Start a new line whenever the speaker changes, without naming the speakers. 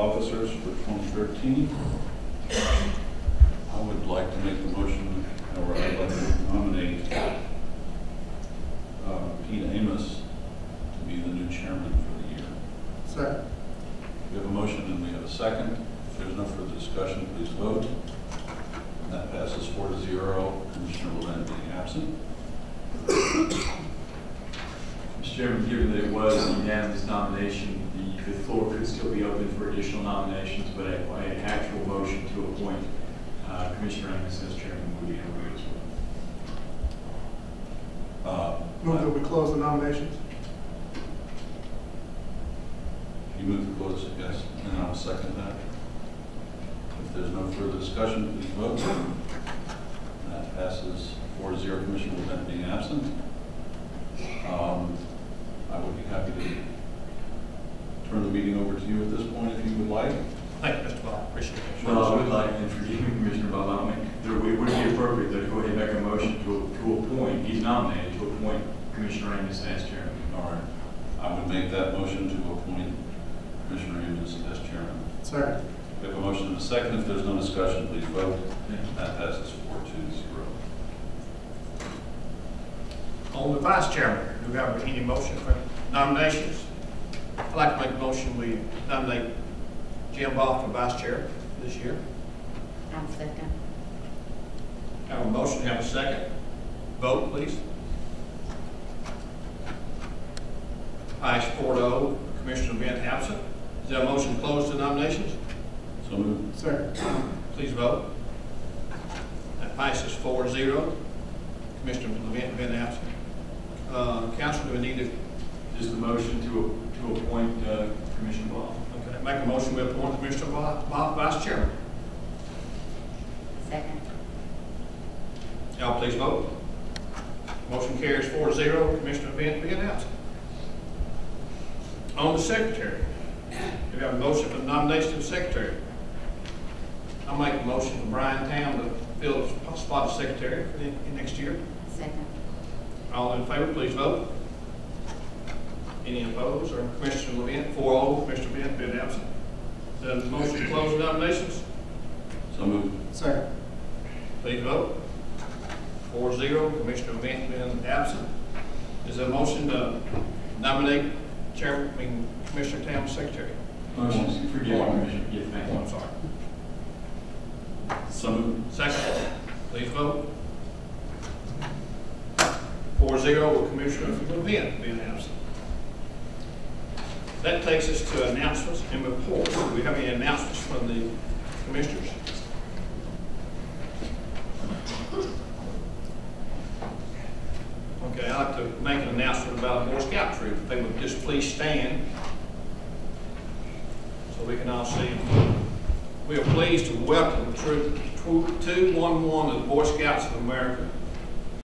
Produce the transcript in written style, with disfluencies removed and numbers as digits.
officers for 2013. I would like to make the motion, or I'd like to nominate Pete Amos to be the new chairman for the year.
Second.
We have a motion and we have a second. If there's no further discussion, please vote. And that passes 4-0, Commissioner Levin being absent.
Mr. Chairman, given that it was a unanimous nomination, the floor could still be open for additional nominations, but an actual motion to appoint Commissioner Amos as chairman would be in order as well.
Move that we close the nominations.
You move to close, yes, and I'll second that. If there's no further discussion, please vote. That passes 4-0, Commissioner Levin being absent. I would be happy to turn the meeting over to you at this point if you would like.
Thank you, Mr. Ball. Appreciate it.
Well, I would like, and forgive me, Commissioner Bob, it would be appropriate to go ahead and make a motion to appoint, he's nominated to appoint Commissioner Amos as chairman.
All right. I would make that motion to appoint Commissioner Amos as chairman.
Second.
We have a motion and a second. If there's no discussion, please vote. That passes 4-0.
On the vice chairman, do we have any motion for nominations? I'd like to make a motion we nominate Jim Ball for vice chair this year.
I'll second.
Have a motion, have a second. Vote, please. Ayes 4-0, Commissioner Bent absent. Is there a motion to close the nominations?
So moved.
Second.
Please vote. That passes 4-0. Commissioner Bent absent. Council, do we need to?
Just a motion to appoint Commissioner Ball.
Okay, make a motion we appoint Commissioner Ball vice chairman.
Second.
Y'all please vote. Motion carries 4-0, Commissioner Bent being absent. On the secretary, do we have a motion for the nomination of secretary? I'll make a motion for Brian Tam to fill the spot of secretary for next year.
Second.
All in favor, please vote. Any opposed? Or Commissioner Levin, 4-0, Commissioner Bent being absent. The motion to close the nominations?
So moved.
Second.
Please vote. 4-0, Commissioner Bent being absent. Is there a motion to nominate Commissioner Tam as secretary?
Motion, forgive me, Commissioner. Yes, thank
Oh,
you.
I'm sorry.
So moved.
Second. Please vote. 4-0 with Commissioner Levin being absent. That takes us to announcements and reports. Do we have any announcements from the commissioners? Okay, I'd like to make an announcement about a Boy Scout troop. If they would just please stand so we can all see. We are pleased to welcome Troop 211 of the Boy Scouts of America